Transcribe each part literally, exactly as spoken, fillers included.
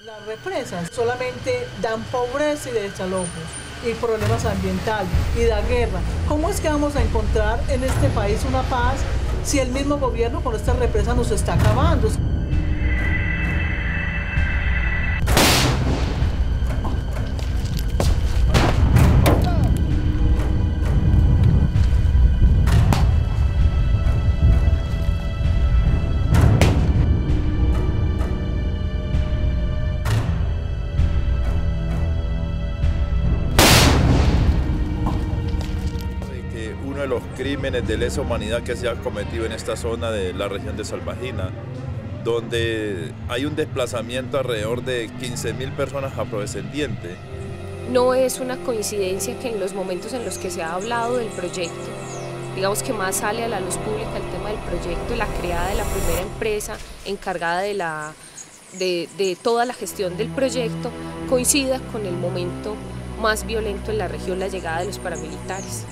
Las represas solamente dan pobreza y desalojos y problemas ambientales y da guerra. ¿Cómo es que vamos a encontrar en este país una paz si el mismo gobierno con estas represas nos está acabando? Uno de los crímenes de lesa humanidad que se ha cometido en esta zona de la región de Salvajina, donde hay un desplazamiento alrededor de quince mil personas afrodescendientes. No es una coincidencia que en los momentos en los que se ha hablado del proyecto, digamos que más sale a la luz pública el tema del proyecto, la creada de la primera empresa encargada de, la, de, de toda la gestión del proyecto, coincida con el momento más violento en la región, la llegada de los paramilitares.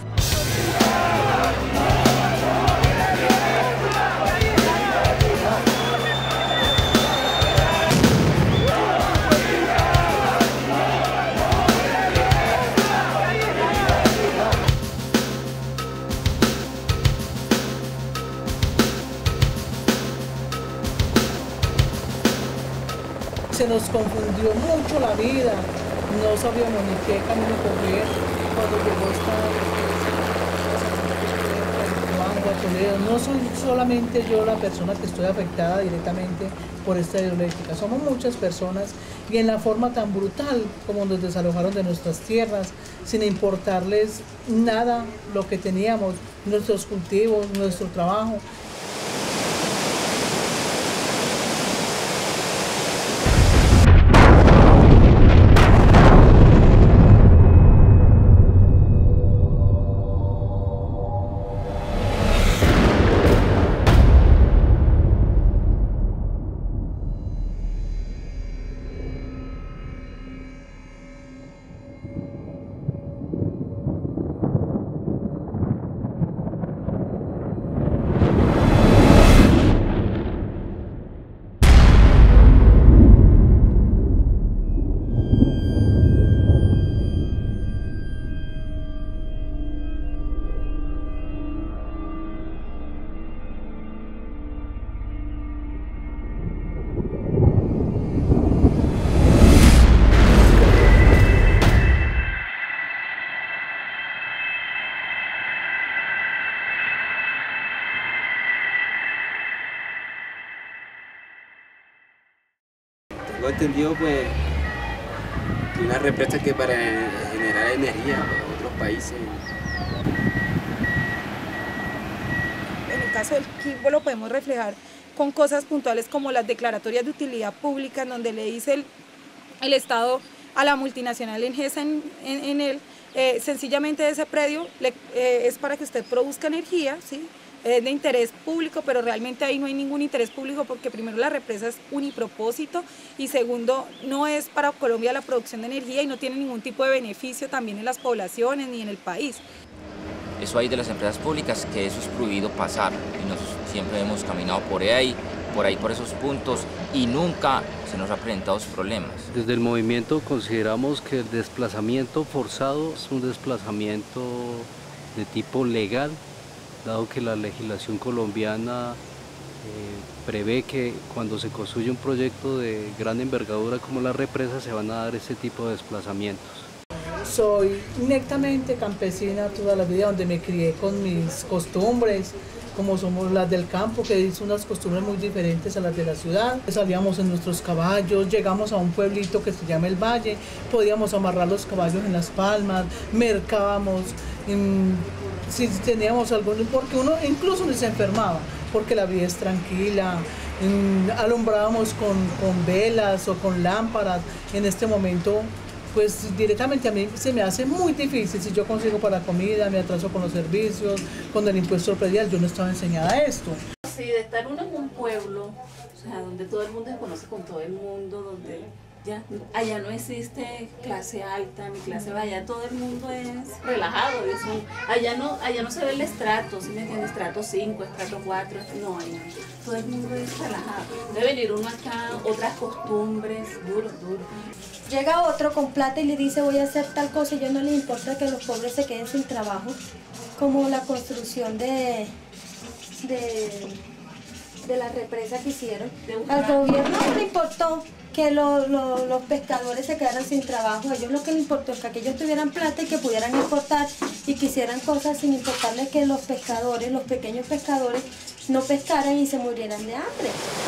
Se nos confundió mucho la vida, no sabíamos ni qué camino coger cuando llegó esta... No soy solamente yo la persona que estoy afectada directamente por esta hidroeléctrica, somos muchas personas y en la forma tan brutal como nos desalojaron de nuestras tierras, sin importarles nada lo que teníamos, nuestros cultivos, nuestro trabajo. Tengo entendido pues que una represa que para generar energía para otros países. En el caso del Quimbo lo podemos reflejar con cosas puntuales como las declaratorias de utilidad pública, en donde le dice el, el Estado a la multinacional Engesa en, en, en él, eh, sencillamente ese predio le, eh, es para que usted produzca energía, ¿sí? Es de interés público, pero realmente ahí no hay ningún interés público porque primero la represa es unipropósito y segundo no es para Colombia la producción de energía y no tiene ningún tipo de beneficio también en las poblaciones ni en el país. Eso hay de las empresas públicas, que eso es prohibido pasar y nosotros siempre hemos caminado por ahí, por ahí por esos puntos y nunca se nos ha presentado esos problemas. Desde el movimiento consideramos que el desplazamiento forzado es un desplazamiento de tipo legal, dado que la legislación colombiana eh, prevé que cuando se construye un proyecto de gran envergadura como la represa se van a dar ese tipo de desplazamientos. Soy netamente campesina toda la vida, donde me crié con mis costumbres, como somos las del campo, que es unas costumbres muy diferentes a las de la ciudad. Salíamos en nuestros caballos, llegamos a un pueblito que se llama El Valle, podíamos amarrar los caballos en las palmas, mercábamos, en, si teníamos algo, porque uno incluso ni se enfermaba, porque la vida es tranquila, en, alumbrábamos con, con velas o con lámparas. En este momento, pues directamente a mí se me hace muy difícil. Si yo consigo para comida, me atraso con los servicios, con el impuesto predial, yo no estaba enseñada a esto. Sí, de estar uno en un pueblo, o sea, donde todo el mundo se conoce con todo el mundo, donde Ya, allá no existe clase alta ni clase baja, allá todo el mundo es relajado. Eso, allá, no, allá no se ve el estrato, ¿sí me entiendes? Estrato cinco, estrato cuatro, no, allá todo el mundo es relajado. Debe venir uno acá, otras costumbres, duro, duro. Llega otro con plata y le dice voy a hacer tal cosa y yo no le importa que los pobres se queden sin trabajo, como la construcción de, de, de la represa que hicieron. Al gobierno no le importó que lo, lo, los pescadores se quedaran sin trabajo. A ellos lo que les importó es que aquellos tuvieran plata y que pudieran exportar y que hicieran cosas sin importarles que los pescadores, los pequeños pescadores, no pescaran y se murieran de hambre.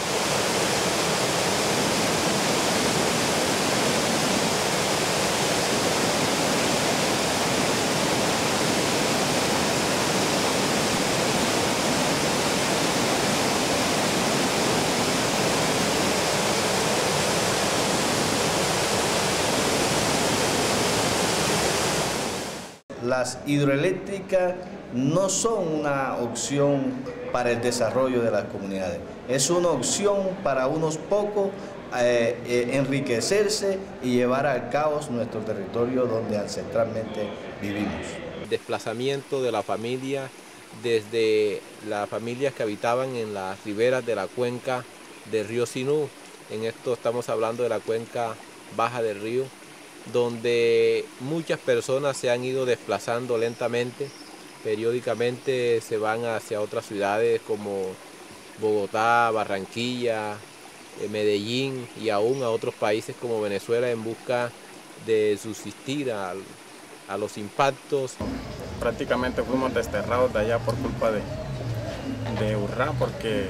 Las hidroeléctricas no son una opción para el desarrollo de las comunidades, es una opción para unos pocos eh, eh, enriquecerse y llevar al caos nuestro territorio donde ancestralmente vivimos. El desplazamiento de la familia desde las familias que habitaban en las riberas de la cuenca del río Sinú, en esto estamos hablando de la cuenca baja del río, donde muchas personas se han ido desplazando lentamente, periódicamente se van hacia otras ciudades como Bogotá, Barranquilla, Medellín y aún a otros países como Venezuela en busca de subsistir a, a los impactos. Prácticamente fuimos desterrados de allá por culpa de, de Urrá, porque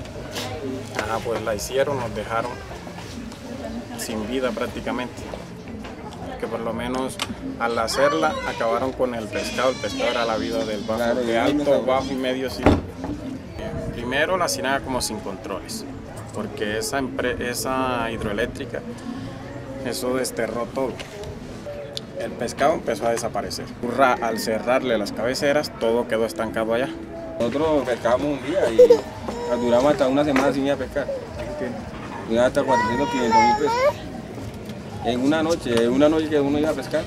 ah, pues la hicieron, nos dejaron sin vida prácticamente. Que por lo menos al hacerla acabaron con el pescado, el pescado era la vida del bajo, claro, de alto, bajo y medio sí. Primero la ciénaga como sin controles, porque esa, esa hidroeléctrica, eso desterró todo. El pescado empezó a desaparecer. Urrá, al cerrarle las cabeceras, todo quedó estancado allá. Nosotros pescábamos un día y duramos hasta una semana sin ir a pescar. Y hasta cuatrocientos, quinientos mil pesos. En una noche, en una noche que uno iba a pescar.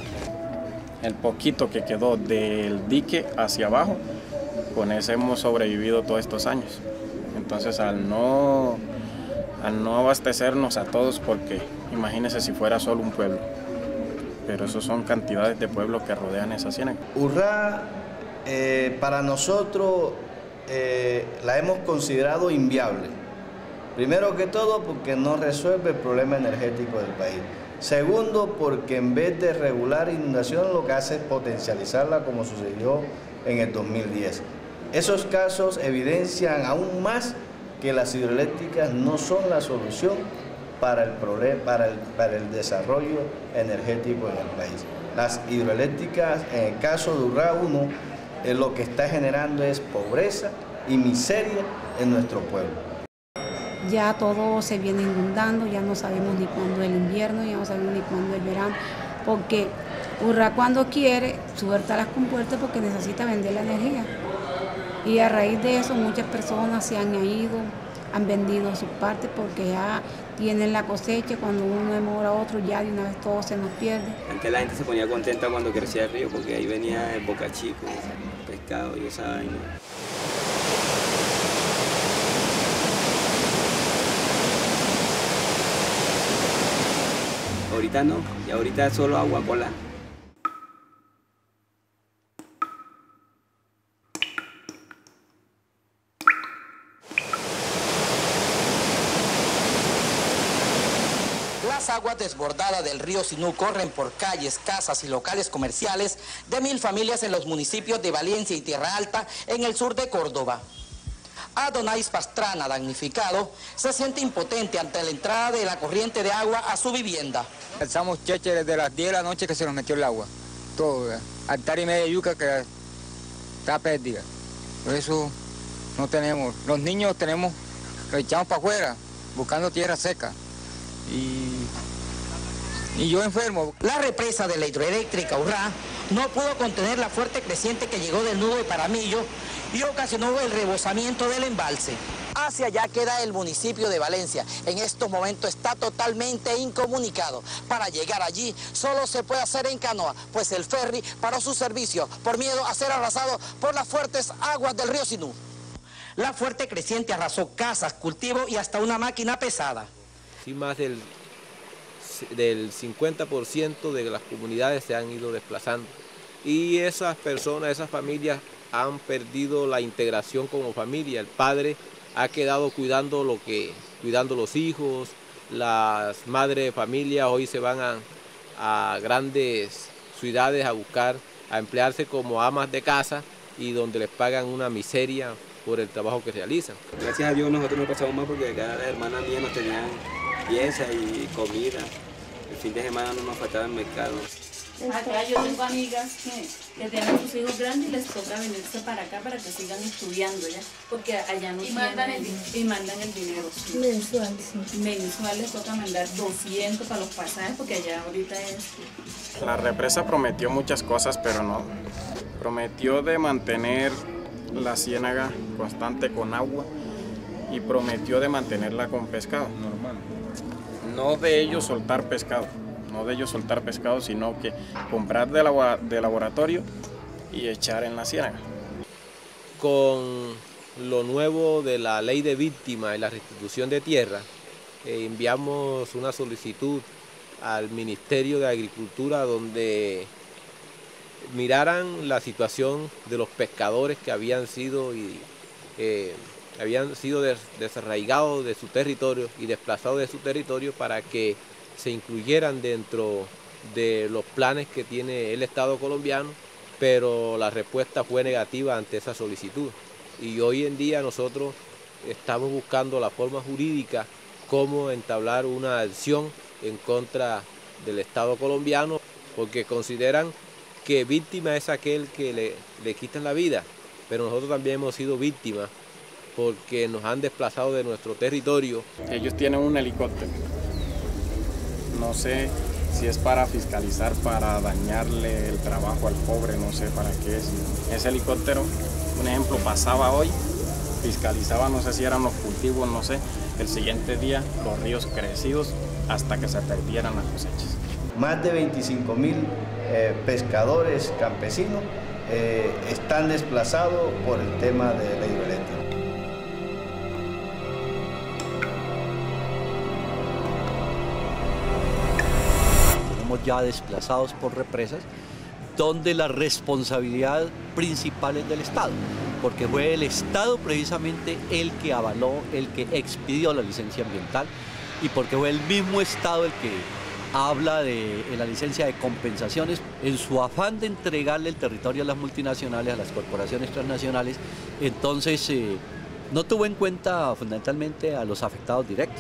El poquito que quedó del dique hacia abajo, con ese hemos sobrevivido todos estos años. Entonces al no, al no abastecernos a todos, porque imagínense si fuera solo un pueblo, pero esos son cantidades de pueblos que rodean esa ciénaga. Urrá, eh, para nosotros eh, la hemos considerado inviable. Primero que todo porque no resuelve el problema energético del país. Segundo, porque en vez de regular inundaciones lo que hace es potencializarla como sucedió en el dos mil diez. Esos casos evidencian aún más que las hidroeléctricas no son la solución para el, problema, para el, para el desarrollo energético en el país. Las hidroeléctricas, en el caso de Urrá uno, eh, lo que está generando es pobreza y miseria en nuestro pueblo. Ya todo se viene inundando, ya no sabemos ni cuándo es el invierno, ya no sabemos ni cuándo es el verano, porque Urrá cuando quiere suelta las compuertas porque necesita vender la energía. Y a raíz de eso muchas personas se han ido, han vendido sus partes porque ya tienen la cosecha, cuando uno demora a otro ya de una vez todo se nos pierde. Antes la gente se ponía contenta cuando crecía el río porque ahí venía el Boca Chico, pescado y esa vaina. Ahorita no, y ahorita es solo agua cola. Las aguas desbordadas del río Sinú corren por calles, casas y locales comerciales de mil familias en los municipios de Valencia y Tierra Alta, en el sur de Córdoba. Adonais Pastrana, damnificado, se siente impotente ante la entrada de la corriente de agua a su vivienda. Estamos cheche desde las diez de la noche que se nos metió el agua. Todo, hectárea y media de yuca que está perdida. Por eso no tenemos. Los niños tenemos, los echamos para afuera, buscando tierra seca. Y Y yo enfermo. La represa de la hidroeléctrica Urrá no pudo contener la fuerte creciente que llegó del nudo de Paramillo y ocasionó el rebosamiento del embalse. Hacia allá queda el municipio de Valencia. En estos momentos está totalmente incomunicado. Para llegar allí solo se puede hacer en canoa, pues el ferry paró su servicio por miedo a ser arrasado por las fuertes aguas del río Sinú. La fuerte creciente arrasó casas, cultivos y hasta una máquina pesada. Sí, más del, del cincuenta por ciento de las comunidades se han ido desplazando. Y esas personas, esas familias han perdido la integración como familia. El padre ha quedado cuidando lo que, cuidando los hijos, las madres de familia hoy se van a, a grandes ciudades a buscar, a emplearse como amas de casa y donde les pagan una miseria por el trabajo que realizan. Gracias a Dios nosotros no pasamos más porque acá las hermanas mías nos tenían pieza y comida. El fin de semana no nos faltaba el mercado. Acá yo tengo amigas que, que tienen sus hijos grandes y les toca venirse para acá para que sigan estudiando ya, porque allá no y tienen, mandan el, y mandan el dinero. Sí. Mensual, sí. Mensual les toca mandar doscientos para los pasajes, porque allá ahorita es... La represa prometió muchas cosas, pero no. Prometió de mantener la ciénaga constante con agua y prometió de mantenerla con pescado. Normal. No de ellos soltar pescado. No de ellos soltar pescado, sino que comprar de, la, de laboratorio y echar en la ciénaga. Con lo nuevo de la ley de víctimas y la restitución de tierra, eh, enviamos una solicitud al Ministerio de Agricultura donde miraran la situación de los pescadores que habían sido, y, eh, habían sido des, desarraigados de su territorio y desplazados de su territorio para que se incluyeran dentro de los planes que tiene el Estado colombiano, pero la respuesta fue negativa ante esa solicitud. Y hoy en día nosotros estamos buscando la forma jurídica cómo entablar una acción en contra del Estado colombiano, porque consideran que víctima es aquel que le, le quitan la vida, pero nosotros también hemos sido víctimas porque nos han desplazado de nuestro territorio. Ellos tienen un helicóptero. No sé si es para fiscalizar, para dañarle el trabajo al pobre, no sé para qué es. Ese helicóptero, un ejemplo, pasaba hoy, fiscalizaba, no sé si eran los cultivos, no sé, el siguiente día los ríos crecidos hasta que se perdieran las cosechas. Más de veinticinco mil eh, pescadores campesinos eh, están desplazados por el tema de la hidroeléctrica. Ya desplazados por represas, donde la responsabilidad principal es del Estado, porque fue el Estado precisamente el que avaló, el que expidió la licencia ambiental, y porque fue el mismo Estado el que habla de, de la licencia de compensaciones en su afán de entregarle el territorio a las multinacionales, a las corporaciones transnacionales. Entonces eh, no tuvo en cuenta fundamentalmente a los afectados directos.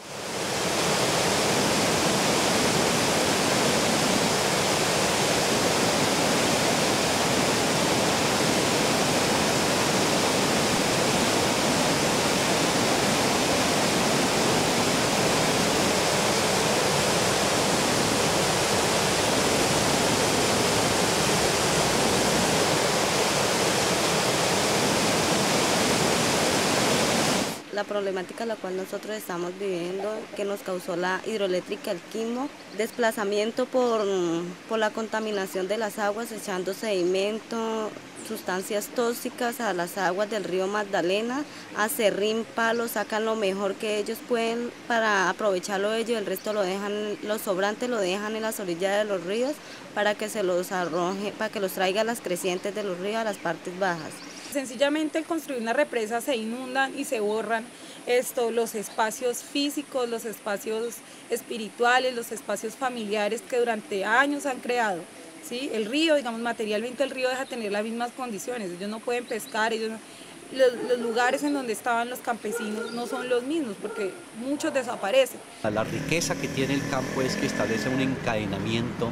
La problemática la cual nosotros estamos viviendo, que nos causó la hidroeléctrica El Quimo, desplazamiento por, por la contaminación de las aguas, echando sedimento, sustancias tóxicas a las aguas del río Magdalena, acerrín, palos, sacan lo mejor que ellos pueden para aprovecharlo ellos, el resto lo dejan, los sobrantes lo dejan en las orillas de los ríos para que se los arroje, para que los traiga a las crecientes de los ríos a las partes bajas. Sencillamente al construir una represa se inundan y se borran esto, los espacios físicos, los espacios espirituales, los espacios familiares que durante años han creado. ¿Sí? El río, digamos, materialmente el río deja de tener las mismas condiciones, ellos no pueden pescar, ellos no, los, los lugares en donde estaban los campesinos no son los mismos porque muchos desaparecen. La riqueza que tiene el campo es que establece un encadenamiento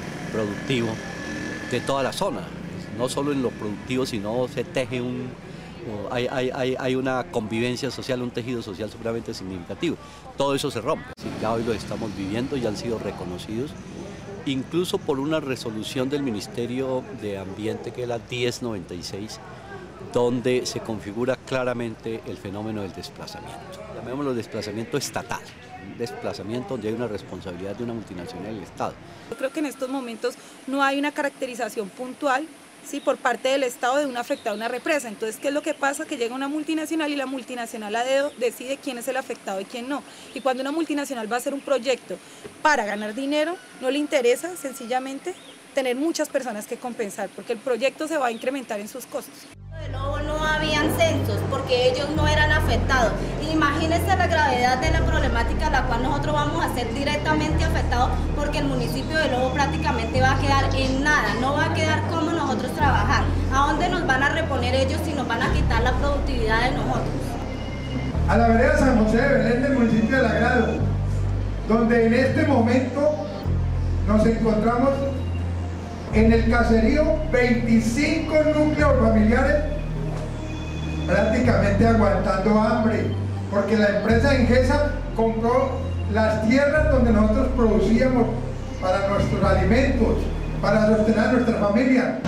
productivo de toda la zona. No solo en lo productivo, sino se teje un, hay, hay, hay, hay una convivencia social, un tejido social supremamente significativo. Todo eso se rompe. Sí, ya hoy lo estamos viviendo y han sido reconocidos, incluso por una resolución del Ministerio de Ambiente, que es la diez noventa y seis, donde se configura claramente el fenómeno del desplazamiento. Llamémoslo desplazamiento estatal, un desplazamiento donde hay una responsabilidad de una multinacional del Estado. Yo creo que en estos momentos no hay una caracterización puntual, ¿sí?, por parte del Estado de un afectado a una represa. Entonces, ¿qué es lo que pasa? Que llega una multinacional y la multinacional a dedo decide quién es el afectado y quién no. Y cuando una multinacional va a hacer un proyecto para ganar dinero, no le interesa sencillamente tener muchas personas que compensar, porque el proyecto se va a incrementar en sus costos. De Lobo no habían censos porque ellos no eran afectados. Imagínense la gravedad de la problemática a la cual nosotros vamos a ser directamente afectados, porque el municipio de Lobo prácticamente va a quedar en nada, no va a quedar como nosotros trabajar. ¿A dónde nos van a reponer ellos si nos van a quitar la productividad de nosotros? A la vereda San José de Belén del municipio de Lagrado, donde en este momento nos encontramos en el caserío veinticinco núcleos familiares prácticamente aguantando hambre, porque la empresa Ingesa compró las tierras donde nosotros producíamos para nuestros alimentos, para sostener a nuestra familia.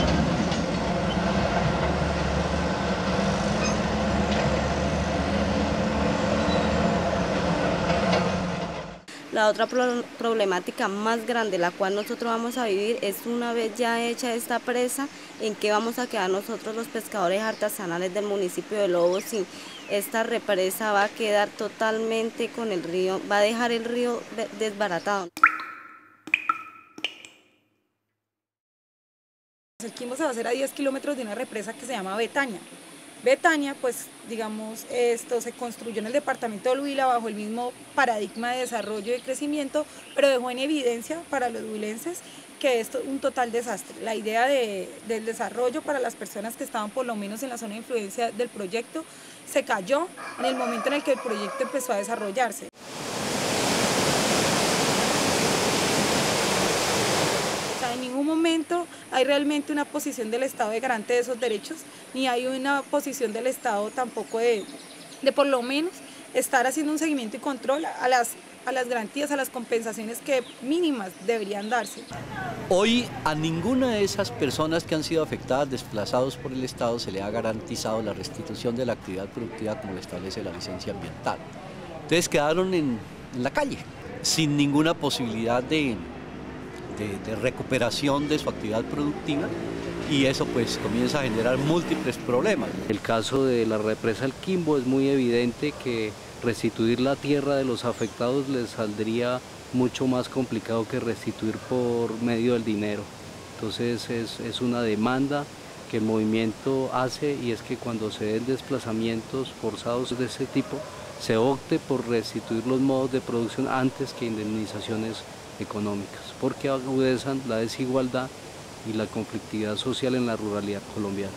La otra pro problemática más grande, la cual nosotros vamos a vivir, es una vez ya hecha esta presa, en qué vamos a quedar nosotros los pescadores artesanales del municipio de Lobo. Si esta represa va a quedar totalmente con el río, va a dejar el río desbaratado. El Quimbo se va a hacer a diez kilómetros de una represa que se llama Betania. Betania, pues digamos, esto se construyó en el departamento del Huila bajo el mismo paradigma de desarrollo y crecimiento, pero dejó en evidencia para los huilenses que esto es un total desastre. La idea de, del desarrollo para las personas que estaban por lo menos en la zona de influencia del proyecto se cayó en el momento en el que el proyecto empezó a desarrollarse. En ningún momento hay realmente una posición del Estado de garante de esos derechos, ni hay una posición del Estado tampoco de, de por lo menos estar haciendo un seguimiento y control a las, a las garantías, a las compensaciones que mínimas deberían darse. Hoy a ninguna de esas personas que han sido afectadas, desplazados por el Estado, se le ha garantizado la restitución de la actividad productiva como lo establece la licencia ambiental. Entonces quedaron en, en la calle, sin ninguna posibilidad de... De, de recuperación de su actividad productiva, y eso pues comienza a generar múltiples problemas. El caso de la represa El Quimbo es muy evidente que restituir la tierra de los afectados les saldría mucho más complicado que restituir por medio del dinero. Entonces es, es una demanda que el movimiento hace, y es que cuando se den desplazamientos forzados de ese tipo, se opte por restituir los modos de producción antes que indemnizaciones económicas, porque agudezan la desigualdad y la conflictividad social en la ruralidad colombiana.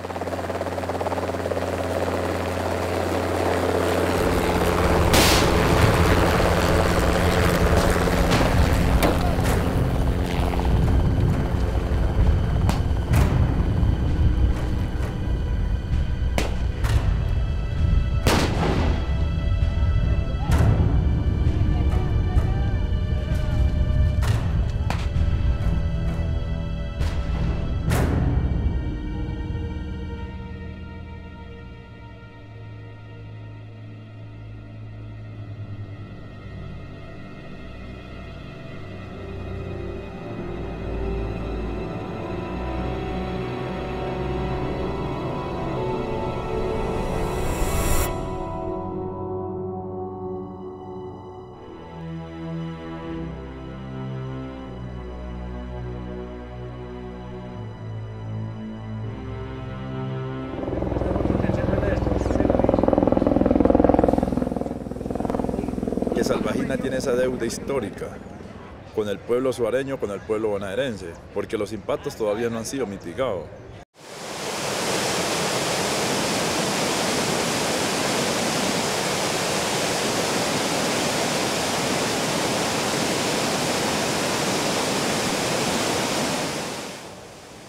Que Salvajina tiene esa deuda histórica con el pueblo suareño, con el pueblo bonaerense, porque los impactos todavía no han sido mitigados.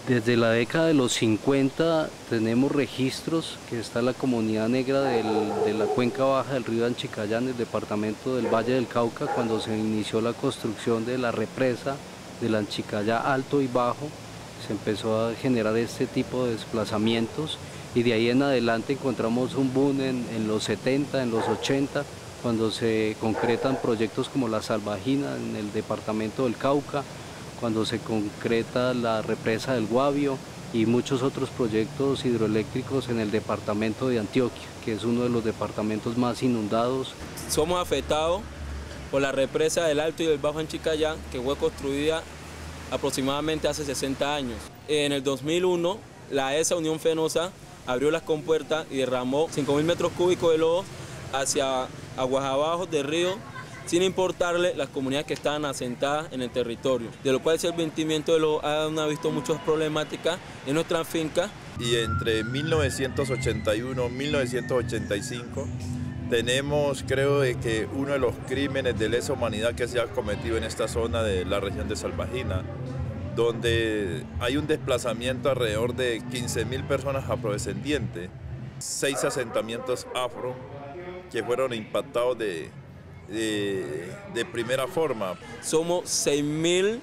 Desde la década de los cincuenta tenemos registros que está la comunidad negra del, de la cuenca baja del río Anchicayá, en el departamento del Valle del Cauca, cuando se inició la construcción de la represa del Anchicayá alto y bajo, se empezó a generar este tipo de desplazamientos y de ahí en adelante encontramos un boom en, en los setenta, en los ochenta, cuando se concretan proyectos como la Salvajina en el departamento del Cauca, cuando se concreta la represa del Guavio y muchos otros proyectos hidroeléctricos en el departamento de Antioquia, que es uno de los departamentos más inundados. Somos afectados por la represa del Alto y del Bajo Anchicayá, que fue construida aproximadamente hace sesenta años. En el dos mil uno, la E S A Unión Fenosa abrió las compuertas y derramó cinco mil metros cúbicos de lodo hacia aguas abajo del río, sin importarle las comunidades que estaban asentadas en el territorio, de lo cual el vertimiento de lodo ha visto muchas problemáticas en nuestras fincas. Y entre mil novecientos ochenta y uno y mil novecientos ochenta y cinco tenemos, creo, de que uno de los crímenes de lesa humanidad que se ha cometido en esta zona de la región de Salvajina, donde hay un desplazamiento alrededor de quince mil personas afrodescendientes, seis asentamientos afro que fueron impactados de, de, de primera forma. Somos seis mil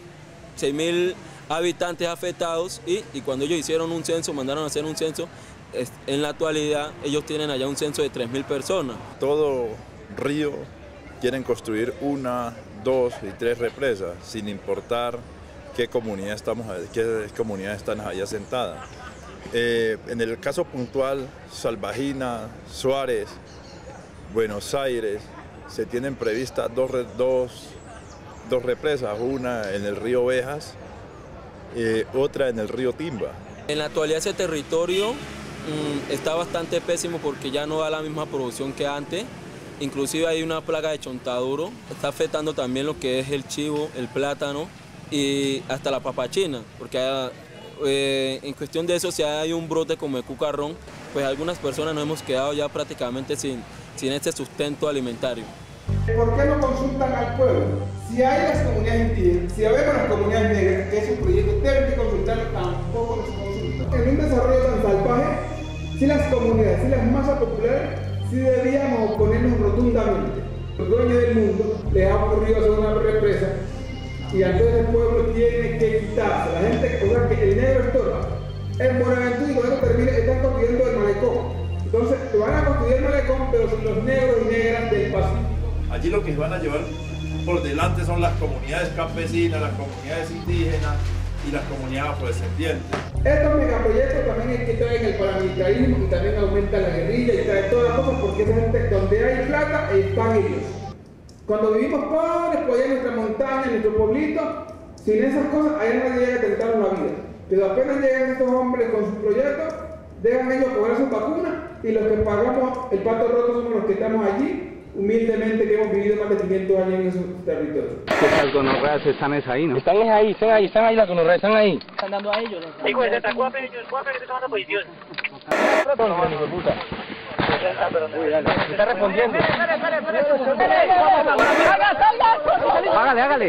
habitantes afectados y, y cuando ellos hicieron un censo, mandaron a hacer un censo, en la actualidad ellos tienen allá un censo de tres mil personas. Todo río quieren construir una, dos y tres represas, sin importar qué comunidad, estamos, qué comunidades están allá asentadas. Eh, en el caso puntual, Salvajina, Suárez, Buenos Aires, se tienen previstas dos, dos, dos represas, una en el río Ovejas, eh, otra en el río Timba. En la actualidad ese territorio mmm, está bastante pésimo porque ya no da la misma producción que antes. Inclusive hay una plaga de chontaduro, está afectando también lo que es el chivo, el plátano y hasta la papachina, porque hay, eh, en cuestión de eso, si hay un brote como el cucarrón, pues algunas personas nos hemos quedado ya prácticamente sin, sin este sustento alimentario. ¿Por qué no consultan al pueblo? Si hay las comunidades indígenas, si habemos las comunidades negras, que esos proyectos deben de consultarlo, tampoco nos consultan. En un desarrollo tan salvaje, si las comunidades, si las masas populares, si debíamos oponernos rotundamente. Los dueños del mundo les ha ocurrido hacer una represa y entonces el pueblo tiene que quitarse. La gente, o sea que el negro estorba. En Buenaventura, y cuando termine, están construyendo el malecón. Entonces, te van a construir el malecón, pero sin los negros y negras del Pacífico. Allí lo que se van a llevar por delante son las comunidades campesinas, las comunidades indígenas y las comunidades afrodescendientes. Estos megaproyectos también es que traen el paramilitarismo y también aumenta la guerrilla y trae todas las cosas porque esa gente, donde hay plata, están ellos. Cuando vivimos pobres, pues allá en nuestra montaña, en nuestro pueblito, sin esas cosas, allá nadie llega a tentar la vida. Pero apenas llegan estos hombres con sus proyectos, dejan ellos cobrar sus vacunas y los que pagamos el pato roto somos los que estamos allí, humildemente, que hemos vivido más de quinientos años en esos territorios. ¿Qué tal gonorreas están es ahí, no? Están es ahí, están ahí, están ahí las gonorreas, están ahí. Están dando a ellos. Sí, güey, se está guapo, guapo, que te tomando posición. No, hijo de puta. Uy, dale. ¿Me está respondiendo? Hágale, hágale.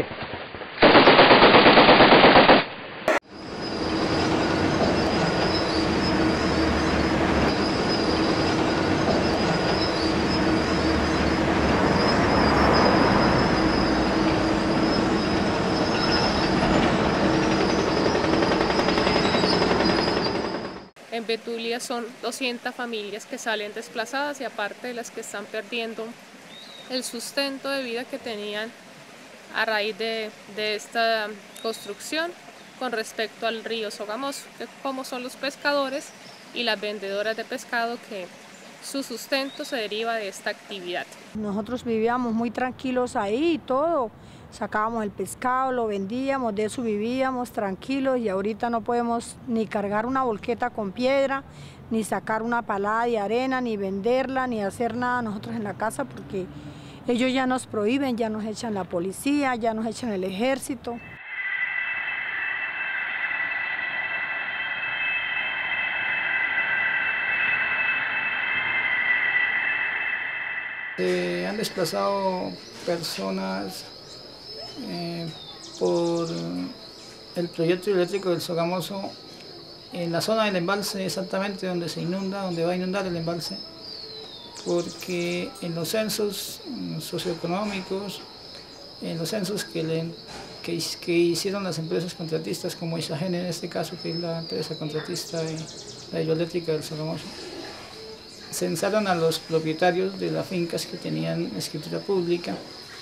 En Betulia son doscientas familias que salen desplazadas y aparte de las que están perdiendo el sustento de vida que tenían a raíz de, de esta construcción con respecto al río Sogamoso, que como son los pescadores y las vendedoras de pescado que su sustento se deriva de esta actividad. Nosotros vivíamos muy tranquilos ahí y todo. Sacábamos el pescado, lo vendíamos, de eso vivíamos tranquilos y ahorita no podemos ni cargar una volqueta con piedra, ni sacar una palada de arena, ni venderla, ni hacer nada nosotros en la casa porque ellos ya nos prohíben, ya nos echan la policía, ya nos echan el ejército. Se han desplazado personas Eh, por el proyecto eléctrico del Sogamoso en la zona del embalse exactamente donde se inunda, donde va a inundar el embalse, porque en los censos socioeconómicos, en los censos que, le, que, que hicieron las empresas contratistas, como Isagen en este caso, que es la empresa contratista de la hidroeléctrica del Sogamoso, censaron a los propietarios de las fincas que tenían escritura pública,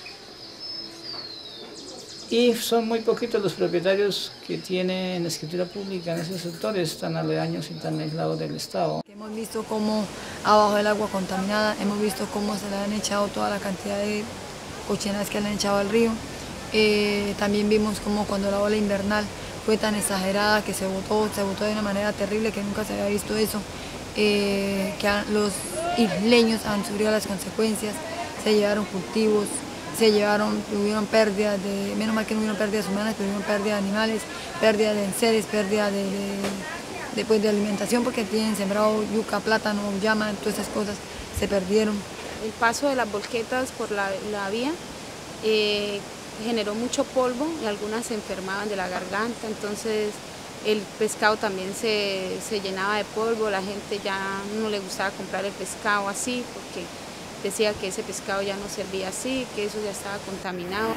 y son muy poquitos los propietarios que tienen escritura pública en esos sectores tan aledaños y tan aislados del Estado. Hemos visto cómo abajo del agua contaminada, hemos visto cómo se le han echado toda la cantidad de cochinadas que le han echado al río. Eh, también vimos cómo cuando la ola invernal fue tan exagerada que se botó, se botó de una manera terrible que nunca se había visto eso, eh, que los isleños han sufrido las consecuencias, se llevaron cultivos, se llevaron, hubieron pérdidas de, menos mal que no hubieron pérdidas humanas, pero hubieron pérdidas de animales, pérdidas de enseres, pérdidas de, de, de, pues de alimentación, porque tienen sembrado yuca, plátano, llama, todas esas cosas se perdieron. El paso de las volquetas por la, la vía eh, generó mucho polvo y algunas se enfermaban de la garganta, entonces el pescado también se, se llenaba de polvo, la gente ya no le gustaba comprar el pescado así, porque decía que ese pescado ya no servía así, que eso ya estaba contaminado.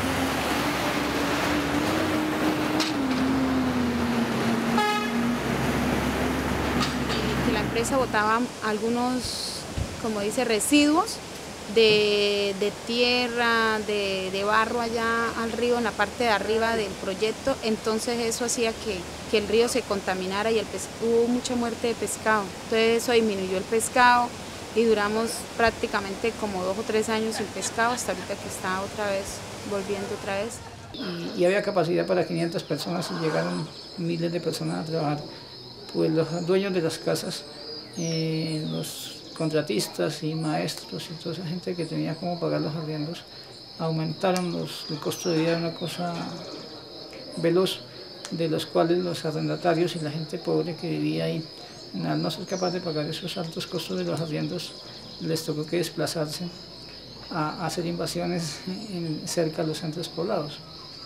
Que la empresa botaba algunos, como dice, residuos de, de tierra, de, de barro allá al río, en la parte de arriba del proyecto, entonces eso hacía que, que el río se contaminara y el pes- hubo mucha muerte de pescado, entonces eso disminuyó el pescado, y duramos prácticamente como dos o tres años sin pescado hasta ahorita que está otra vez, volviendo otra vez. Y, y había capacidad para quinientas personas y llegaron miles de personas a trabajar. Pues los dueños de las casas, eh, los contratistas y maestros y toda esa gente que tenía cómo pagar los arriendos, aumentaron los, el costo de vida de una cosa veloz, de los cuales los arrendatarios y la gente pobre que vivía ahí, al no ser capaz de pagar esos altos costos de los arriendos, les tocó que desplazarse a, a hacer invasiones en, cerca de los centros poblados.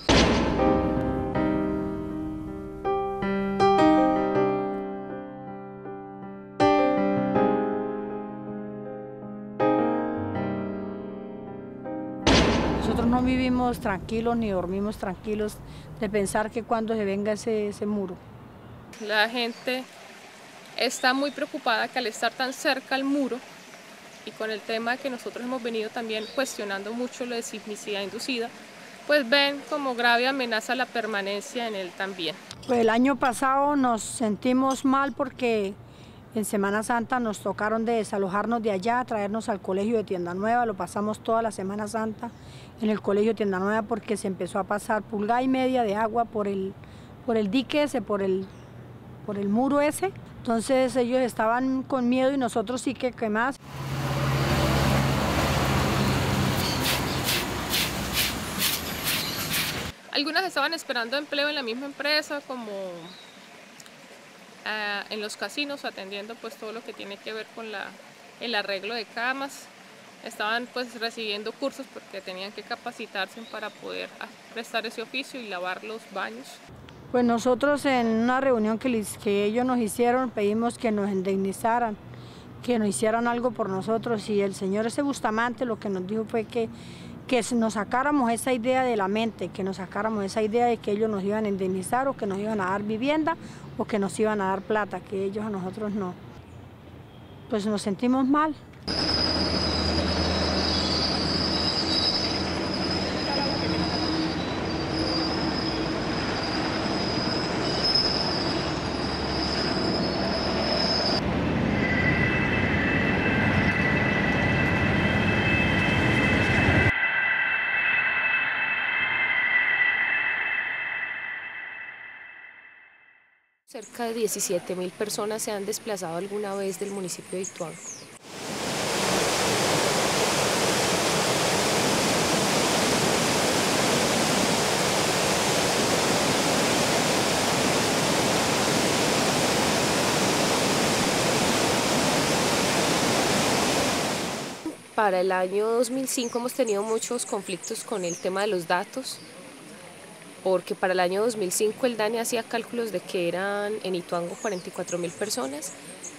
Nosotros no vivimos tranquilos ni dormimos tranquilos de pensar que cuando se venga ese, ese muro. La gente está muy preocupada que al estar tan cerca al muro y con el tema que nosotros hemos venido también cuestionando mucho lo de sismicidad inducida, pues ven como grave amenaza la permanencia en él también. Pues el año pasado nos sentimos mal porque en Semana Santa nos tocaron de desalojarnos de allá, traernos al colegio de Tienda Nueva, lo pasamos toda la Semana Santa en el colegio de Tienda Nueva porque se empezó a pasar pulgada y media de agua por el, por el dique ese, por el, por el muro ese. Entonces ellos estaban con miedo y nosotros sí que, que más. Algunas estaban esperando empleo en la misma empresa, como uh, en los casinos, atendiendo pues todo lo que tiene que ver con la, el arreglo de camas. Estaban pues recibiendo cursos porque tenían que capacitarse para poder prestar ese oficio y lavar los baños. Pues nosotros en una reunión que, les, que ellos nos hicieron pedimos que nos indemnizaran, que nos hicieran algo por nosotros y el señor ese Bustamante lo que nos dijo fue que, que nos sacáramos esa idea de la mente, que nos sacáramos esa idea de que ellos nos iban a indemnizar o que nos iban a dar vivienda o que nos iban a dar plata, que ellos a nosotros no. Pues nos sentimos mal. Cerca de diecisiete mil personas se han desplazado alguna vez del municipio de Ituango. Para el año dos mil cinco hemos tenido muchos conflictos con el tema de los datos. porque para el año dos mil cinco el DANE hacía cálculos de que eran en Ituango cuarenta y cuatro mil personas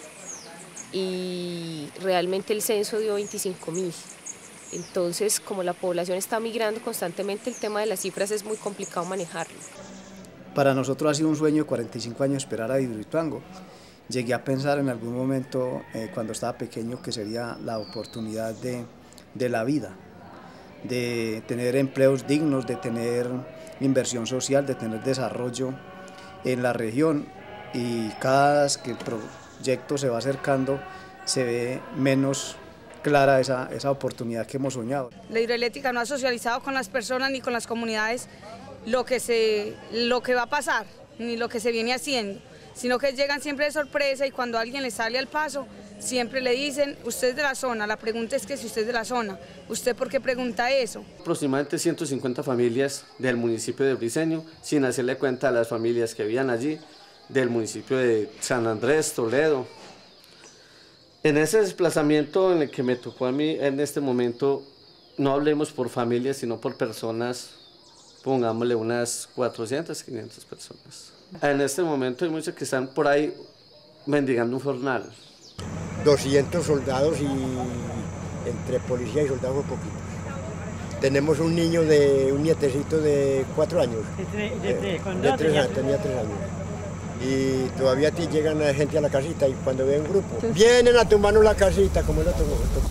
y realmente el censo dio veinticinco mil. Entonces, como la población está migrando constantemente, el tema de las cifras es muy complicado manejarlo. Para nosotros ha sido un sueño de cuarenta y cinco años esperar a Hidroituango. Llegué a pensar en algún momento, eh, cuando estaba pequeño, que sería la oportunidad de, de la vida, de tener empleos dignos, de tener inversión social, de tener desarrollo en la región, y cada vez que el proyecto se va acercando se ve menos clara esa, esa oportunidad que hemos soñado. La hidroeléctrica no ha socializado con las personas ni con las comunidades lo que, se, lo que va a pasar, ni lo que se viene haciendo, sino que llegan siempre de sorpresa y cuando alguien le sale al paso, siempre le dicen, usted es de la zona, la pregunta es que si usted es de la zona, ¿usted por qué pregunta eso? Aproximadamente ciento cincuenta familias del municipio de Briceño, sin hacerle cuenta a las familias que vivían allí, del municipio de San Andrés, Toledo. En ese desplazamiento en el que me tocó a mí en este momento, no hablemos por familias, sino por personas, pongámosle unas cuatrocientas, quinientas personas. En este momento hay muchos que están por ahí mendigando un jornal. doscientos soldados y entre policía y soldados un poquito. Tenemos un niño de un nietecito de cuatro años. ¿De, de, de, de, de tres años, tenía tres años. Y todavía te llegan la gente a la casita y cuando ve un grupo, vienen a tumbarnos la casita como el otro momento.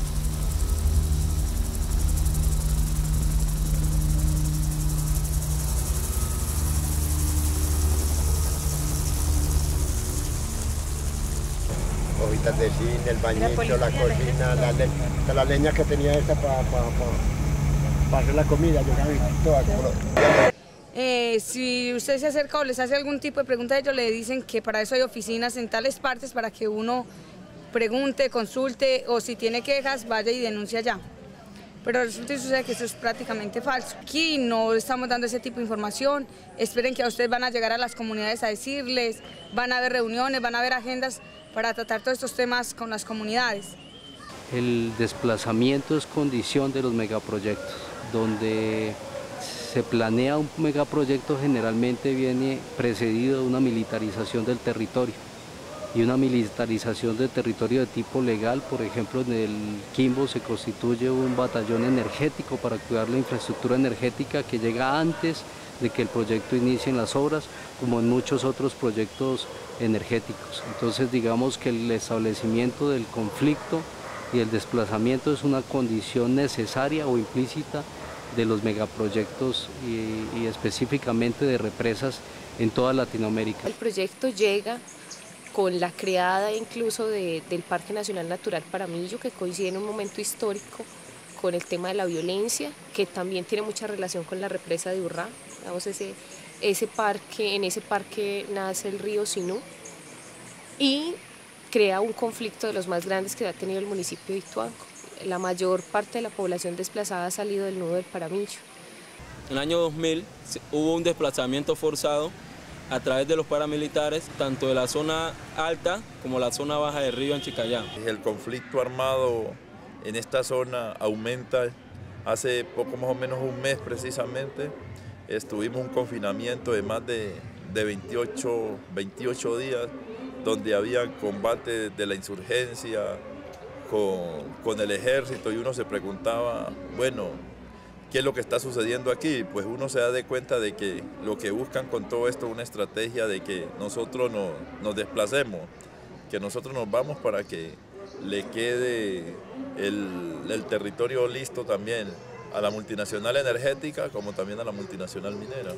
Hojitas de cine, el bañito, la cocina, la, le la leña que tenía esta para pa, pa, pa hacer la comida, llegaba toda como... Eh, si usted se acerca o les hace algún tipo de pregunta, ellos le dicen que para eso hay oficinas en tales partes para que uno pregunte, consulte o si tiene quejas vaya y denuncie allá. Pero resulta y sucede que eso es prácticamente falso. Aquí no estamos dando ese tipo de información, esperen que a ustedes van a llegar a las comunidades a decirles, van a haber reuniones, van a haber agendas para tratar todos estos temas con las comunidades. El desplazamiento es condición de los megaproyectos, donde se planea un megaproyecto generalmente viene precedido de una militarización del territorio y una militarización del territorio de tipo legal. Por ejemplo, en el Quimbo se constituye un batallón energético para cuidar la infraestructura energética que llega antes de que el proyecto inicie en las obras, como en muchos otros proyectos energéticos. Entonces, digamos que el establecimiento del conflicto y el desplazamiento es una condición necesaria o implícita de los megaproyectos y, y específicamente de represas en toda Latinoamérica. El proyecto llega con la creada incluso de, del Parque Nacional Natural Paramillo, que coincide en un momento histórico con el tema de la violencia, que también tiene mucha relación con la represa de Urrá. Digamos, ese, ese parque, en ese parque nace el río Sinú y crea un conflicto de los más grandes que ha tenido el municipio de Ituango. La mayor parte de la población desplazada ha salido del nudo del Paramillo. En el año dos mil hubo un desplazamiento forzado a través de los paramilitares, tanto de la zona alta como la zona baja del río Anchicayán. El conflicto armado en esta zona aumenta. Hace poco más o menos un mes precisamente estuvimos en un confinamiento de más de, de veintiocho, veintiocho días, donde había combate de la insurgencia con, con el ejército, y uno se preguntaba, bueno, ¿qué es lo que está sucediendo aquí? Pues uno se da de cuenta de que lo que buscan con todo esto es una estrategia de que nosotros nos, nos desplacemos, que nosotros nos vamos para que le quede el, el territorio listo también a la multinacional energética como también a la multinacional minera.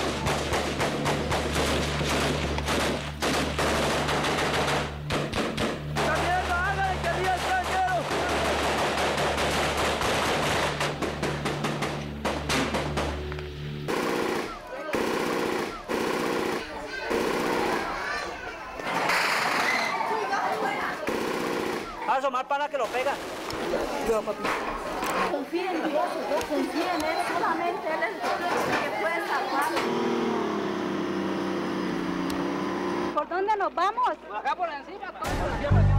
Más pana que lo pega. Yo, papi. Confía en Dios, yo confío en Él, solamente Él es el que puede salvar. ¿Por dónde nos vamos? Por acá por encima, por encima.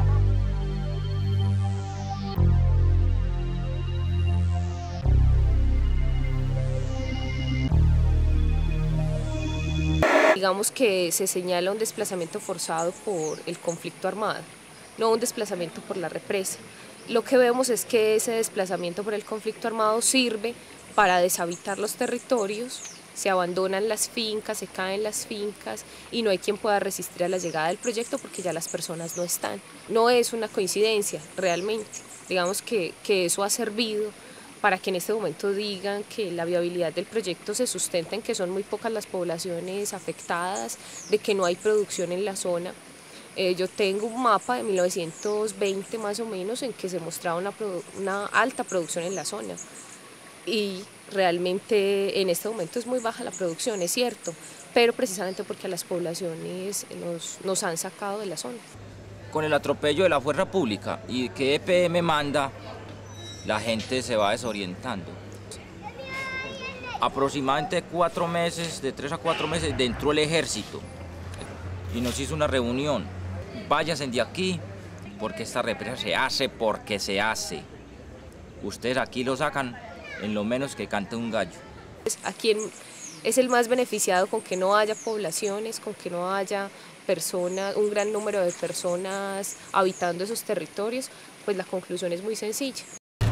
Digamos que se señala un desplazamiento forzado por el conflicto armado, no un desplazamiento por la represa. Lo que vemos es que ese desplazamiento por el conflicto armado sirve para deshabitar los territorios, se abandonan las fincas, se caen las fincas y no hay quien pueda resistir a la llegada del proyecto porque ya las personas no están. No es una coincidencia realmente, digamos que, que eso ha servido para que en este momento digan que la viabilidad del proyecto se sustenta en que son muy pocas las poblaciones afectadas, de que no hay producción en la zona. Eh, yo tengo un mapa de mil novecientos veinte más o menos en que se mostraba una, una alta producción en la zona y realmente en este momento es muy baja la producción, es cierto, pero precisamente porque a las poblaciones nos, nos han sacado de la zona. Con el atropello de la fuerza pública y que E P M manda, la gente se va desorientando. Aproximadamente cuatro meses, de tres a cuatro meses, entró el ejército y nos hizo una reunión. Váyanse de aquí, porque esta represa se hace porque se hace. Ustedes aquí lo sacan en lo menos que cante un gallo. ¿A quién es el más beneficiado con que no haya poblaciones, con que no haya personas, un gran número de personas habitando esos territorios? Pues la conclusión es muy sencilla.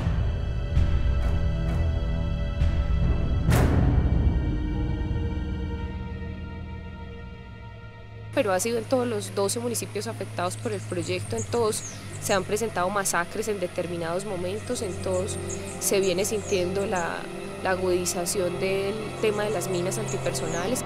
Pero ha sido en todos los doce municipios afectados por el proyecto, en todos se han presentado masacres en determinados momentos, en todos se viene sintiendo la, la agudización del tema de las minas antipersonales.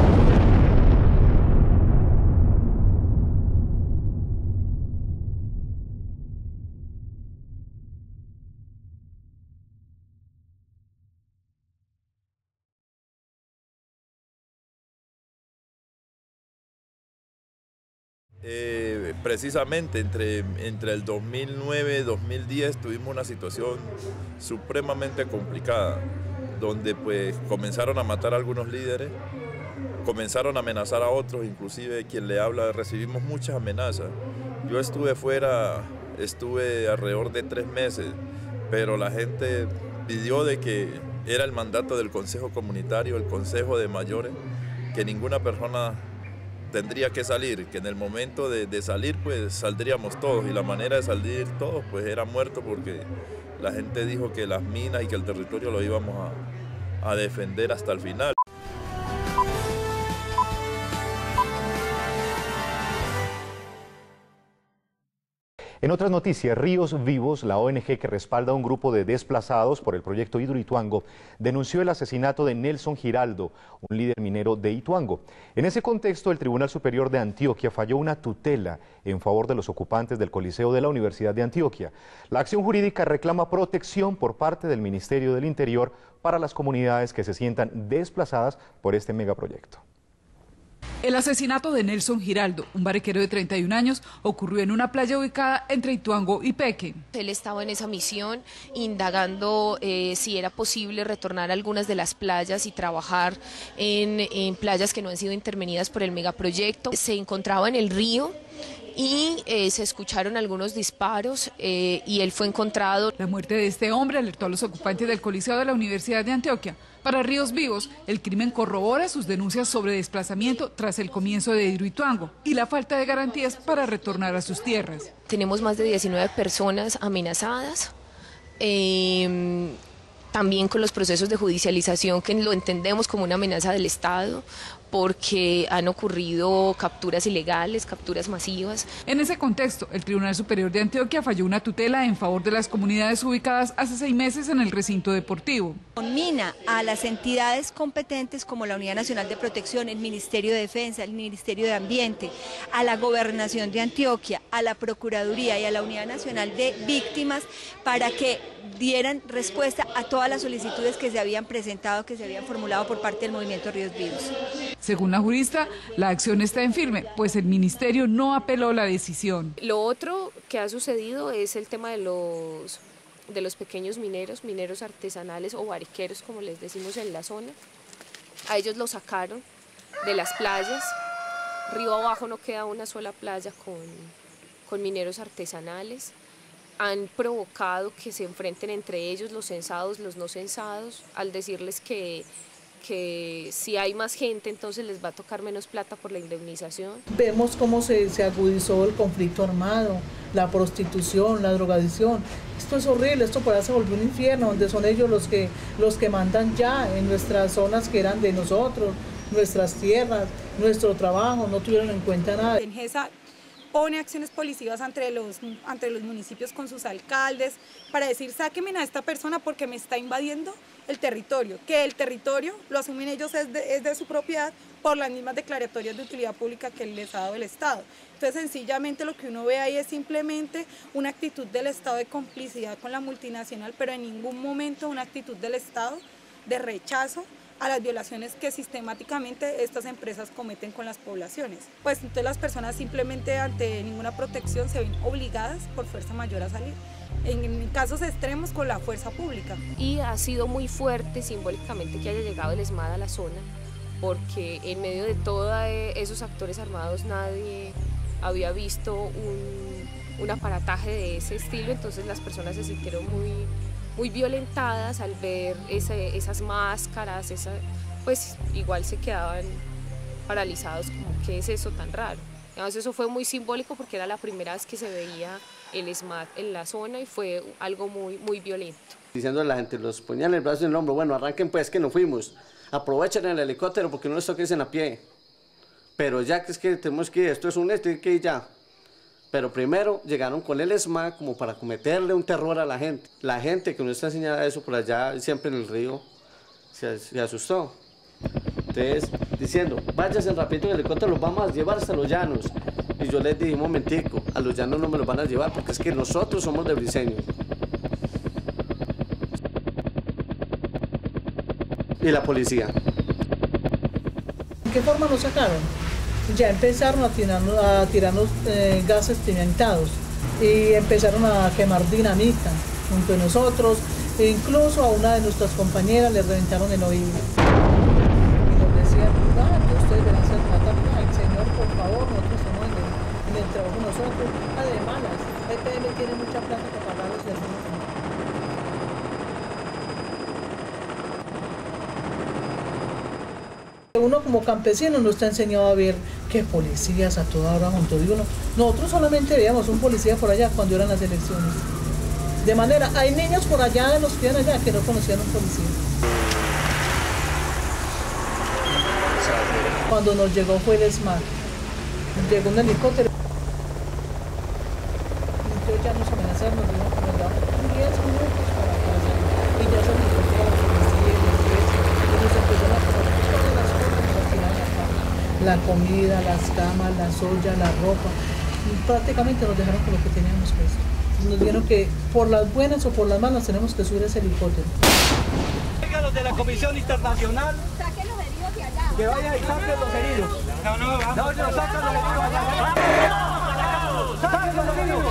Eh, precisamente entre, entre el dos mil nueve y dos mil diez tuvimos una situación supremamente complicada, donde pues comenzaron a matar a algunos líderes, comenzaron a amenazar a otros, inclusive quien le habla, recibimos muchas amenazas. Yo estuve fuera, estuve alrededor de tres meses, pero la gente pidió de que era el mandato del Consejo Comunitario, el Consejo de Mayores, que ninguna persona tendría que salir, que en el momento de, de salir pues saldríamos todos, y la manera de salir todos pues era muerto, porque la gente dijo que las minas y que el territorio lo íbamos a, a defender hasta el final. En otras noticias, Ríos Vivos, la O N G que respalda a un grupo de desplazados por el proyecto Hidroituango, denunció el asesinato de Nelson Giraldo, un líder minero de Ituango. En ese contexto, el Tribunal Superior de Antioquia falló una tutela en favor de los ocupantes del Coliseo de la Universidad de Antioquia. La acción jurídica reclama protección por parte del Ministerio del Interior para las comunidades que se sientan desplazadas por este megaproyecto. El asesinato de Nelson Giraldo, un barriquero de treinta y un años, ocurrió en una playa ubicada entre Ituango y Peque. Él estaba en esa misión indagando eh, si era posible retornar a algunas de las playas y trabajar en, en playas que no han sido intervenidas por el megaproyecto. Se encontraba en el río y eh, se escucharon algunos disparos eh, y él fue encontrado. La muerte de este hombre alertó a los ocupantes del Coliseo de la Universidad de Antioquia. Para Ríos Vivos, el crimen corrobora sus denuncias sobre desplazamiento tras el comienzo de Hidroituango y la falta de garantías para retornar a sus tierras. Tenemos más de diecinueve personas amenazadas, eh, también con los procesos de judicialización que lo entendemos como una amenaza del Estado, porque han ocurrido capturas ilegales, capturas masivas. En ese contexto, el Tribunal Superior de Antioquia falló una tutela en favor de las comunidades ubicadas hace seis meses en el recinto deportivo. Conmina a las entidades competentes como la Unidad Nacional de Protección, el Ministerio de Defensa, el Ministerio de Ambiente, a la Gobernación de Antioquia, a la Procuraduría y a la Unidad Nacional de Víctimas para que dieran respuesta a todas las solicitudes que se habían presentado, que se habían formulado por parte del Movimiento Ríos Vivos. Según la jurista, la acción está en firme, pues el ministerio no apeló la decisión. Lo otro que ha sucedido es el tema de los, de los pequeños mineros, mineros artesanales o barriqueros, como les decimos en la zona. A ellos los sacaron de las playas. Río abajo no queda una sola playa con, con mineros artesanales. Han provocado que se enfrenten entre ellos los censados, los no censados, al decirles que porque si hay más gente entonces les va a tocar menos plata por la indemnización. Vemos cómo se, se agudizó el conflicto armado, la prostitución, la drogadicción. Esto es horrible, esto por ahí se volvió un infierno, donde son ellos los que, los que mandan ya en nuestras zonas que eran de nosotros, nuestras tierras, nuestro trabajo, no tuvieron en cuenta nada. ENGESA pone acciones policivas ante los, ante los municipios con sus alcaldes para decir, sáquenme a esta persona porque me está invadiendo el territorio, que el territorio lo asumen ellos es de, es de su propiedad por las mismas declaratorias de utilidad pública que les ha dado el Estado. Entonces sencillamente lo que uno ve ahí es simplemente una actitud del Estado de complicidad con la multinacional, pero en ningún momento una actitud del Estado de rechazo a las violaciones que sistemáticamente estas empresas cometen con las poblaciones. Pues entonces las personas simplemente ante ninguna protección se ven obligadas por fuerza mayor a salir. En casos extremos con la fuerza pública. Y ha sido muy fuerte simbólicamente que haya llegado el ESMAD a la zona, porque en medio de todos esos actores armados nadie había visto un, un aparataje de ese estilo, entonces las personas se sintieron muy, muy violentadas al ver ese, esas máscaras, esa, pues igual se quedaban paralizados como ¿qué es eso tan raro? Entonces eso fue muy simbólico porque era la primera vez que se veía el ESMAD en la zona y fue algo muy, muy violento. Diciendo a la gente, los ponían el brazo en el hombro, bueno, arranquen pues que nos fuimos, aprovechen el helicóptero porque no les toques en a pie, pero ya que es que tenemos que ir, esto es un esto y que ya. Pero primero llegaron con el ESMAD como para cometerle un terror a la gente. La gente que no está enseñada a eso por allá, siempre en el río, se, se asustó. Entonces, diciendo, váyanse rapidito en el helicóptero, los vamos a llevar hasta los llanos. Y yo les dije, un momentico, a los llanos no me los van a llevar porque es que nosotros somos de Briceño. Y la policía. ¿De qué forma nos sacaron? Ya empezaron a tirarnos, a tirarnos eh, gases pimentados y empezaron a quemar dinamita junto a nosotros, e incluso a una de nuestras compañeras le reventaron el oído. Y nos decían, no, que ustedes deben ser plata, ay señor, por favor, nosotros estamos en el, en el trabajo nosotros, además la E P M tiene mucha plata para pagar los servicios. Uno como campesino no está enseñado a ver que policías a toda hora junto de uno. Nosotros solamente veíamos un policía por allá cuando eran las elecciones. De manera, hay niños por allá, los que allá, que no conocían a un policía. Cuando nos llegó fue el ESMAD. Llegó un helicóptero. Entonces ya nos amenazaron, nos dijeron que nos daban diez minutos para casa. Y ya se nos fue a la policía y los diez. Y nos empezaron a pasar todas las cosas que nos tiraban acá. La comida, las camas, las ollas, la ropa. Y prácticamente nos dejaron con lo que teníamos puesto. Nos dijeron que por las buenas o por las malas tenemos que subir ese helicóptero. Vengan los de la Comisión Internacional. Saquen los heridos de allá. Que vayan y saquen los heridos. No, no, vamos. No, no, saquen los heridos allá. Saquen los heridos.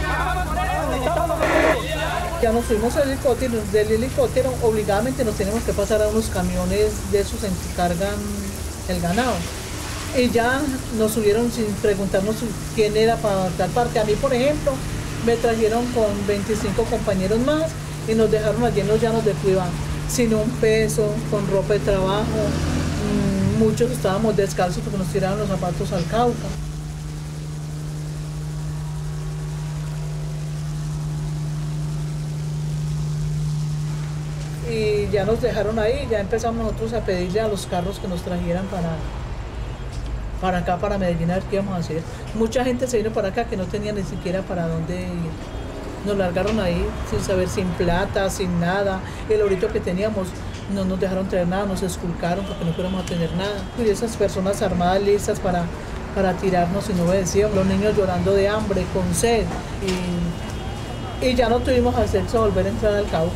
Ya nos subimos al helicóptero, del helicóptero obligadamente nos tenemos que pasar a unos camiones de esos en que cargan el ganado. Y ya nos subieron sin preguntarnos quién era para tal parte. A mí, por ejemplo, me trajeron con veinticinco compañeros más y nos dejaron allí en los llanos de Cuiabá, sin un peso, con ropa de trabajo. Muchos estábamos descalzos porque nos tiraron los zapatos al Cauca. Y ya nos dejaron ahí, ya empezamos nosotros a pedirle a los carros que nos trajeran para, para acá, para Medellín, a ver qué íbamos a hacer. Mucha gente se vino para acá que no tenía ni siquiera para dónde ir. Nos largaron ahí sin saber, sin plata, sin nada. El ahorito que teníamos no nos dejaron traer nada, nos esculcaron porque no fuéramos a tener nada. Y esas personas armadas listas para, para tirarnos y no obedecían. Los niños llorando de hambre, con sed. Y, y ya no tuvimos acceso a volver a entrar al Cauca.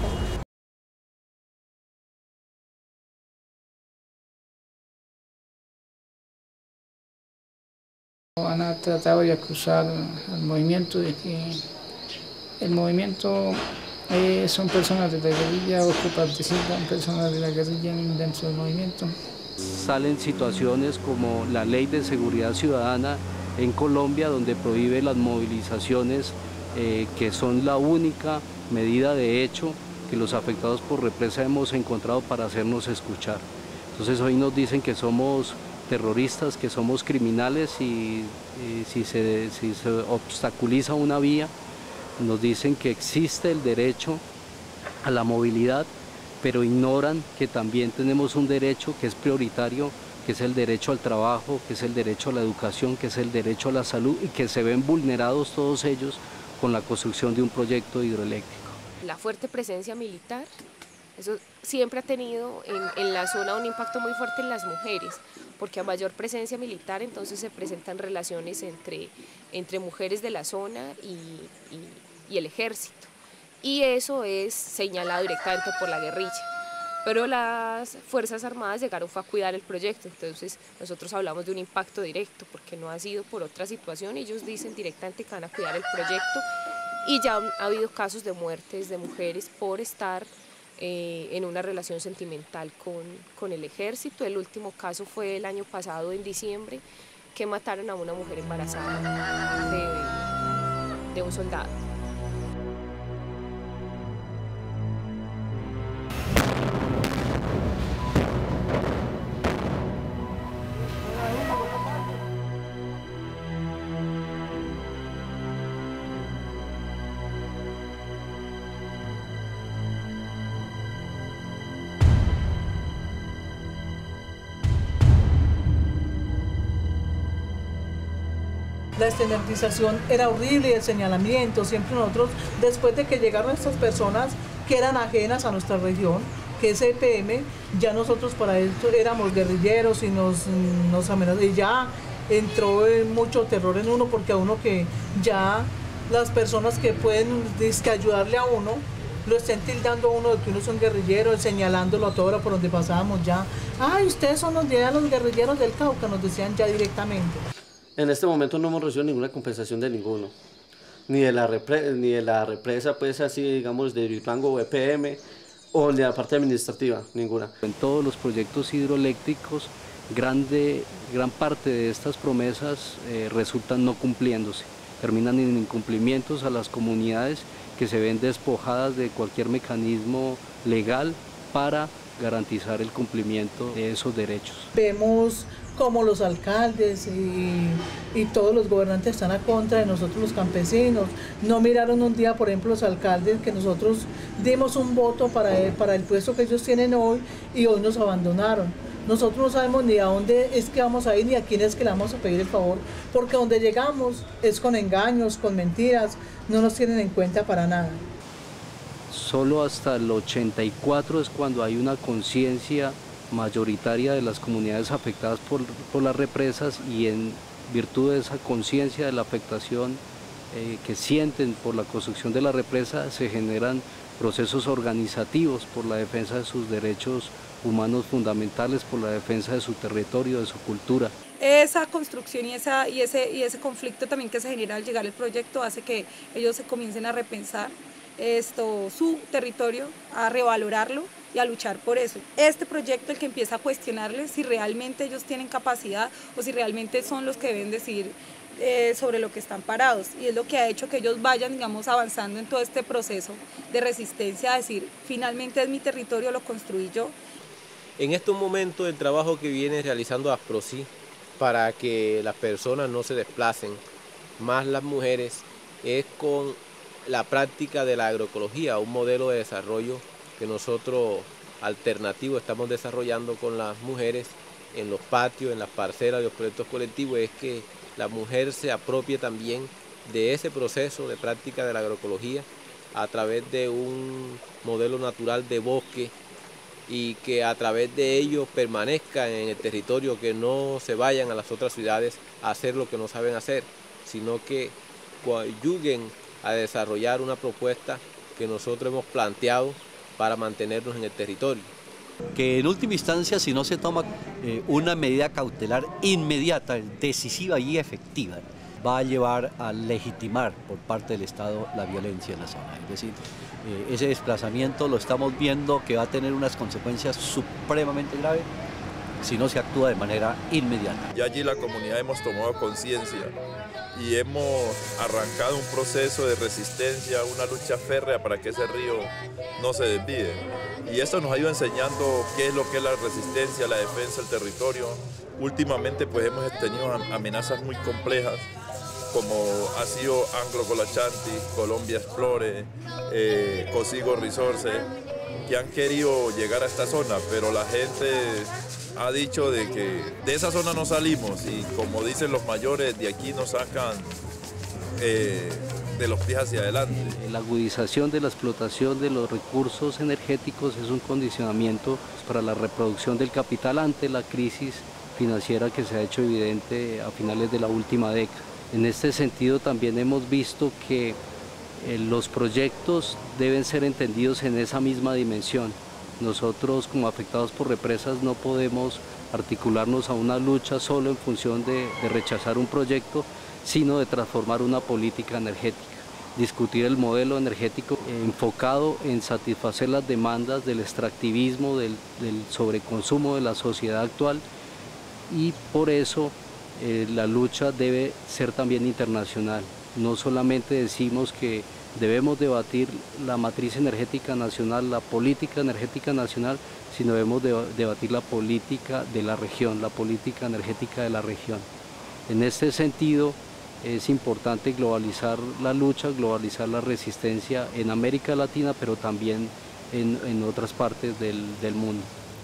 Han tratado de acusar al movimiento de que el movimiento eh, son personas de la guerrilla o que participan personas de la guerrilla dentro del movimiento. Salen situaciones como la Ley de Seguridad Ciudadana en Colombia, donde prohíbe las movilizaciones, eh, que son la única medida de hecho que los afectados por represa hemos encontrado para hacernos escuchar. Entonces hoy nos dicen que somos terroristas, que somos criminales y, y si, se, si se obstaculiza una vía, nos dicen que existe el derecho a la movilidad, pero ignoran que también tenemos un derecho que es prioritario, que es el derecho al trabajo, que es el derecho a la educación, que es el derecho a la salud y que se ven vulnerados todos ellos con la construcción de un proyecto hidroeléctrico. La fuerte presencia militar, eso siempre ha tenido en, en la zona un impacto muy fuerte en las mujeres, porque a mayor presencia militar entonces se presentan relaciones entre, entre mujeres de la zona y, y, y el ejército. Y eso es señalado directamente por la guerrilla. Pero las Fuerzas Armadas llegaron fue a cuidar el proyecto, entonces nosotros hablamos de un impacto directo, porque no ha sido por otra situación, ellos dicen directamente que van a cuidar el proyecto y ya ha habido casos de muertes de mujeres por estar eh, en una relación sentimental con, con el ejército. El último caso fue el año pasado, en diciembre, que mataron a una mujer embarazada de, de un soldado. La estigmatización era horrible y el señalamiento, siempre nosotros, después de que llegaron estas personas que eran ajenas a nuestra región, que es E P M, ya nosotros para esto éramos guerrilleros y nos, nos amenazamos, y ya entró mucho terror en uno, porque a uno que ya las personas que pueden disque ayudarle a uno, lo estén tildando a uno de que uno es un guerrillero, señalándolo a toda hora por donde pasábamos ya. Ay, ustedes son los, los guerrilleros del Cauca, nos decían ya directamente. En este momento no hemos recibido ninguna compensación de ninguno, ni de la, repre ni de la represa, pues así digamos de Hidroituango o E P M, o de la parte administrativa, ninguna. En todos los proyectos hidroeléctricos, grande, gran parte de estas promesas eh, resultan no cumpliéndose, terminan en incumplimientos a las comunidades que se ven despojadas de cualquier mecanismo legal para garantizar el cumplimiento de esos derechos. Vemos como los alcaldes y, y todos los gobernantes están a contra de nosotros los campesinos. No miraron un día, por ejemplo, los alcaldes que nosotros dimos un voto para el, para el puesto que ellos tienen hoy y hoy nos abandonaron. Nosotros no sabemos ni a dónde es que vamos a ir ni a quién es que le vamos a pedir el favor, porque donde llegamos es con engaños, con mentiras, no nos tienen en cuenta para nada. Solo hasta el ochenta y cuatro es cuando hay una conciencia mayoritaria de las comunidades afectadas por, por las represas, y en virtud de esa conciencia de la afectación eh, que sienten por la construcción de la represa, se generan procesos organizativos por la defensa de sus derechos humanos fundamentales, por la defensa de su territorio, de su cultura. Esa construcción y, esa, y, ese, y ese conflicto también que se genera al llegar el proyecto hace que ellos se comiencen a repensar esto, su territorio, a revalorarlo y a luchar por eso. Este proyecto el que empieza a cuestionarles si realmente ellos tienen capacidad o si realmente son los que deben decidir eh, sobre lo que están parados, y es lo que ha hecho que ellos vayan, digamos, avanzando en todo este proceso de resistencia, a decir, finalmente es mi territorio, lo construí yo. En estos momentos el trabajo que viene realizando Asprosi para que las personas no se desplacen, más las mujeres, es con la práctica de la agroecología, un modelo de desarrollo que nosotros alternativo estamos desarrollando con las mujeres en los patios, en las parcelas de los proyectos colectivos, es que la mujer se apropie también de ese proceso de práctica de la agroecología a través de un modelo natural de bosque, y que a través de ellos permanezcan en el territorio, que no se vayan a las otras ciudades a hacer lo que no saben hacer, sino que coadyuvuen a desarrollar una propuesta que nosotros hemos planteado para mantenernos en el territorio. Que en última instancia, si no se toma eh, una medida cautelar inmediata, decisiva y efectiva, va a llevar a legitimar por parte del Estado la violencia en la zona. Es decir, eh, ese desplazamiento lo estamos viendo que va a tener unas consecuencias supremamente graves si no se actúa de manera inmediata. Y allí la comunidad hemos tomado conciencia y hemos arrancado un proceso de resistencia, una lucha férrea para que ese río no se desvíe. Y esto nos ha ido enseñando qué es lo que es la resistencia, la defensa del territorio. Últimamente pues hemos tenido amenazas muy complejas, como ha sido Anglo Colachanti, Colombia Explore, eh, Cosigo Resources, que han querido llegar a esta zona, pero la gente ha dicho de que de esa zona no salimos y, como dicen los mayores, de aquí nos sacan eh, de los pies hacia adelante. La agudización de la explotación de los recursos energéticos es un condicionamiento para la reproducción del capital ante la crisis financiera que se ha hecho evidente a finales de la última década. En este sentido también hemos visto que eh, los proyectos deben ser entendidos en esa misma dimensión. Nosotros, como afectados por represas, no podemos articularnos a una lucha solo en función de, de rechazar un proyecto, sino de transformar una política energética. Discutir el modelo energético enfocado en satisfacer las demandas del extractivismo, del, del sobreconsumo de la sociedad actual, y por eso eh, la lucha debe ser también internacional. No solamente decimos que debemos debatir la matriz energética nacional, la política energética nacional, sino debemos debatir la política de la región, la política energética de la región. En este sentido, es importante globalizar la lucha, globalizar la resistencia en América Latina, pero también en, en otras partes del, del mundo.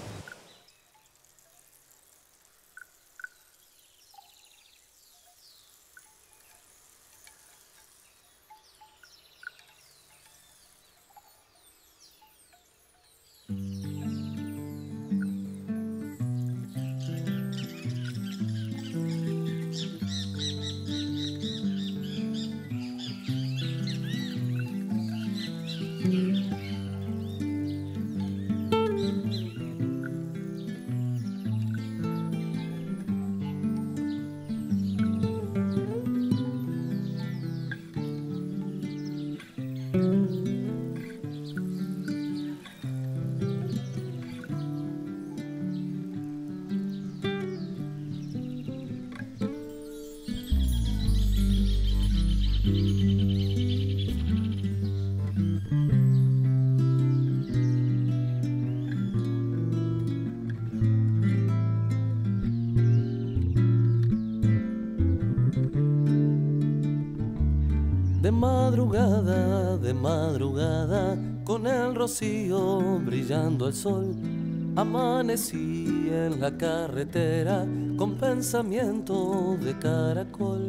De madrugada, de madrugada, con el rocío brillando el sol, amanecí en la carretera con pensamiento de caracol.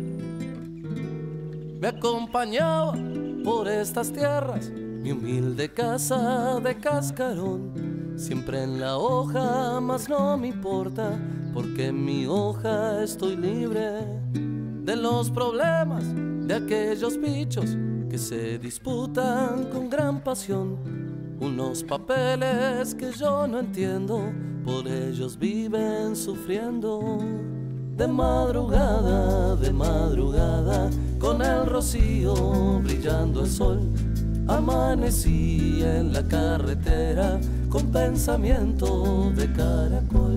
Me acompañaba por estas tierras mi humilde casa de cascarón, siempre en la hoja, mas no me importa, porque en mi hoja estoy libre de los problemas de aquellos bichos que se disputan con gran pasión unos papeles que yo no entiendo, por ellos viven sufriendo. De madrugada, de madrugada, con el rocío brillando el sol, amanecí en la carretera con pensamiento de caracol.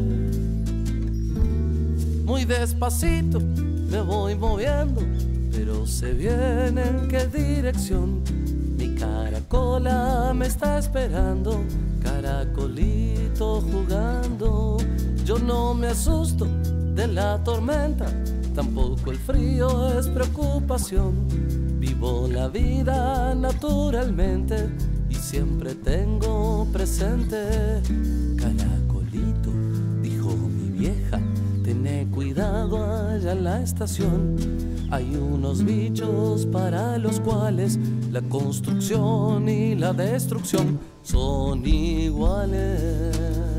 Muy despacito me voy moviendo, pero sé bien en qué dirección. Mi caracola me está esperando, caracolito jugando. Yo no me asusto de la tormenta, tampoco el frío es preocupación. Vivo la vida naturalmente y siempre tengo presente. Caracolito, dijo mi vieja, tené cuidado allá en la estación. Hay unos bichos para los cuales la construcción y la destrucción son iguales.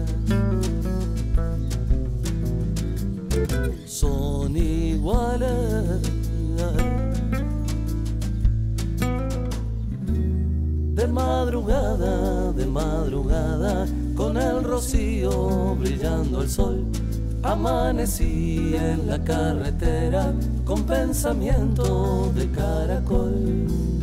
Son iguales. De madrugada, de madrugada, con el rocío brillando el sol, amanecí en la carretera con pensamiento de caracol.